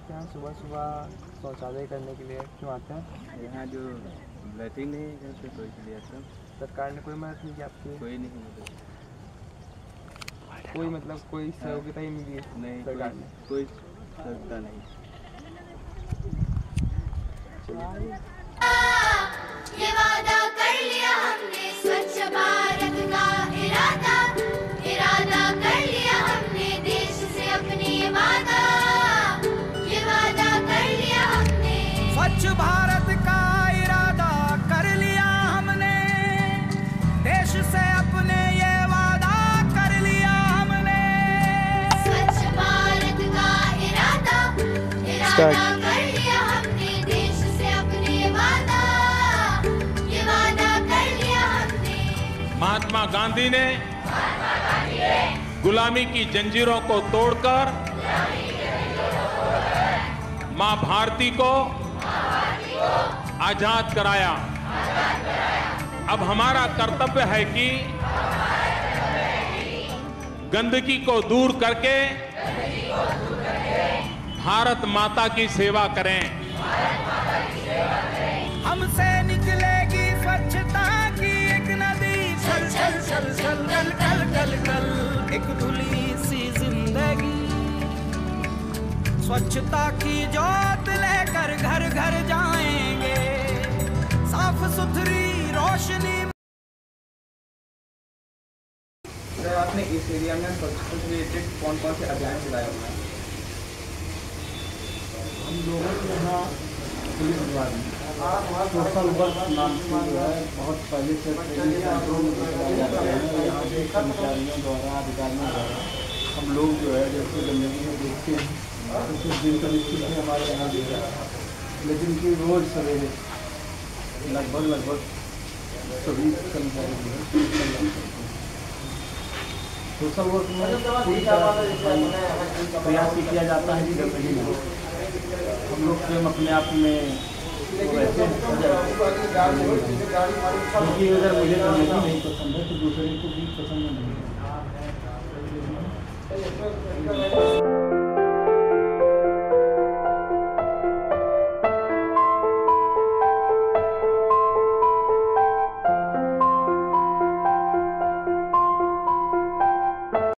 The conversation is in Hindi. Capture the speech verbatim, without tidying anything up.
आप यहाँ सुबह सुबह शौचालय करने के लिए क्यों आते हैं? यहाँ जो लैट्रिन है घर पे तो इसलिए आता हूँ। सरकार ने कोई मदद नहीं की आपकी? कोई नहीं मदद, कोई मतलब कोई सहयोगिता ही नहीं दी नहीं सरकार ने? कोई सहयोगिता नहीं। ये वादा कर लिया हमने स्वच्छ भारत का इरादा, इरादा कर लिया हमने देश से अपने ये वादा, ये वादा कर लिया हमने। स्वच्छ भारत का इरादा कर लिया हमने, देश से अपने ये वादा कर लिया हमने। स्वच्छ भारत का इरादा, इरादा कर लिया हमने देश से अपने ये वादा, ये वादा कर लिया हमने। महात्मा गांधी ने गुलामी की जंजीरों को तोड़कर मां भारती को आजाद कराया। अब हमारा कर्तव्य है कि गंदगी को दूर करके भारत माता की सेवा करें। हमसे निकलेगी स्वच्छता की एक नदी, छल छल छल छल कल कल कल कल एक धुली सी जिंदगी। स्वच्छता की जोत लेकर घर घर जाएंगे, साफ सुथरी रोशनी। सर आपने इस एरिया में स्वच्छता से रिलेटेड कौन कौन से अभियान चलाए हुए हैं? हम लोगों के यहाँ पुलिस विभाग में सोशल वर्क नाम से जो है बहुत पहले से ट्रेनिंग कंट्रोल कराए जाते हैं। यहाँ के कर्मचारियों द्वारा, अधिकारियों द्वारा हम लोग जो है जैसे गंदगी में देखते हैं तो कुछ दिन तो निश्चित ही हमारे यहाँ दे रहा है, लेकिन कि रोज़ सवेरे लगभग लगभग सभी कर्मचारी जो है सोशल वर्क में पूरी तरह प्रयास किया जाता है कि गंदगी में हम लोग स्वयं अपने आप में वैसे क्योंकि अगर मुझे गंदगी नहीं पसंद है तो दूसरे को भी पसंद नहीं है।